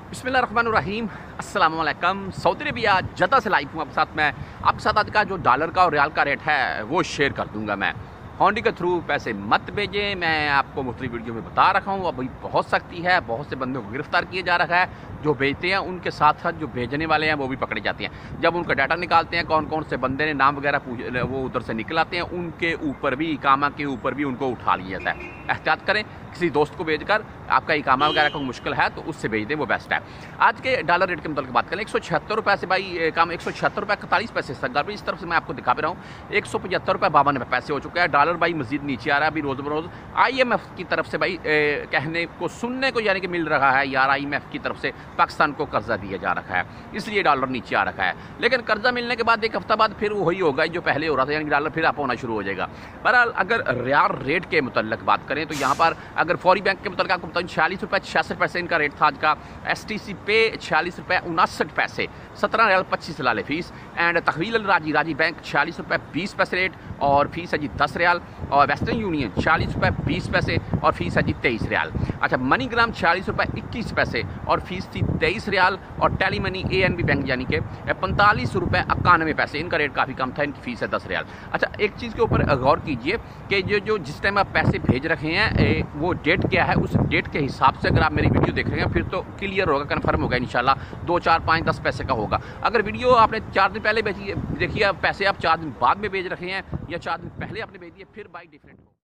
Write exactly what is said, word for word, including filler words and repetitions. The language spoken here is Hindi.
बिस्मिल्लाहिर्रहमानिर्रहीम अस्सलाम वालेकुम। सऊदी अरबिया जद्दा से लाइव हूँ आपके साथ। मैं आपके साथ आज का जो डॉलर का और रियाल का रेट है वो शेयर कर दूंगा। मैं होंडी के थ्रू पैसे मत भेजें, मैं आपको मुख्तलिफ वीडियो में बता रखा हूँ। अभी बहुत सख्ती है, बहुत से बंदों को गिरफ्तार किया जा रहा है। जो भेजते हैं उनके साथ साथ जो भेजने वाले हैं वो भी पकड़े जाते हैं। जब उनका डाटा निकालते हैं कौन कौन से बंदे ने नाम वगैरह पूछ वो उधर से निकल आते हैं, उनके ऊपर भी इकामा के ऊपर भी उनको उठा लिया जाता है। एहतियात करें, किसी दोस्त को भेजकर आपका इकामा वगैरह को मुश्किल है तो उससे भेज दें, वो बेस्ट है। आज के डॉलर रेट के मतलब बात करें, एक सौ छिहत्तर रुपये से भाई काम एक सौ छिहत्तर रुपये इकतालीस पैसे से इस तरफ से मैं आपको दिखा भी रहा हूँ। एक सौ पचहत्तर रुपये बावन पैसे हो चुका है। डॉलर भाई मजीद नीचे आ रहा है अभी रोज़ बरोज़। आई एम एफ की तरफ से भाई ए, कहने को सुनने को यानी कि मिल रहा है यार, आई एम एफ की तरफ से पाकिस्तान को कर्जा दिया जा रखा है, इसलिए डॉलर नीचे आ रखा है। लेकिन कर्जा मिलने के बाद एक हफ्ता बाद फिर वही होगा जो पहले हो रहा था, यानी कि डॉलर फिर अप होना शुरू हो जाएगा। बहरहाल अगर रियाल रेट के मुतल्लिक बात करें तो यहाँ पर अगर फौरी बैंक के मुतल्लिक आपको बताऊँ, छियालीस रुपये छियासठ पैसे इनका रेट था आज का। एस टी सी पे छियालीस रुपये उनासठ पैसे, सत्रह रियाल पच्चीस लाले फीस। एंड तहवील राजी राजी बैंक छियालीस रुपये बीस पैसे रेट और फीस है जी दस रियाल। और वेस्टर्न यूनियन छियालीस रुपये बीस पैसे और फीस है जी तेईस रियाल। अच्छा, मनीग्राम छियालीस रुपये इक्कीस पैसे और फीस थी तेईस रियाल। और tele money A N B bank यानी कि पैंतालीस रुपये इक्यानवे पैसे, इनका रेट काफ़ी कम था, इनकी फीस है दस रियाल। अच्छा, एक चीज़ के ऊपर गौर कीजिए कि जो जो जिस टाइम आप पैसे भेज रखे हैं वो डेट क्या है, उस डेट के हिसाब से अगर आप मेरी वीडियो देख रहे हैं फिर तो क्लियर होगा, कन्फर्म होगा इंशाल्लाह। दो चार पाँच दस पैसे का होगा। अगर वीडियो आपने चार दिन पहले भेजी देखिए, पैसे आप चार दिन बाद में भेज रखे हैं या चार दिन पहले आपने भेज दिए, फिर बाई डिफरेंट हो।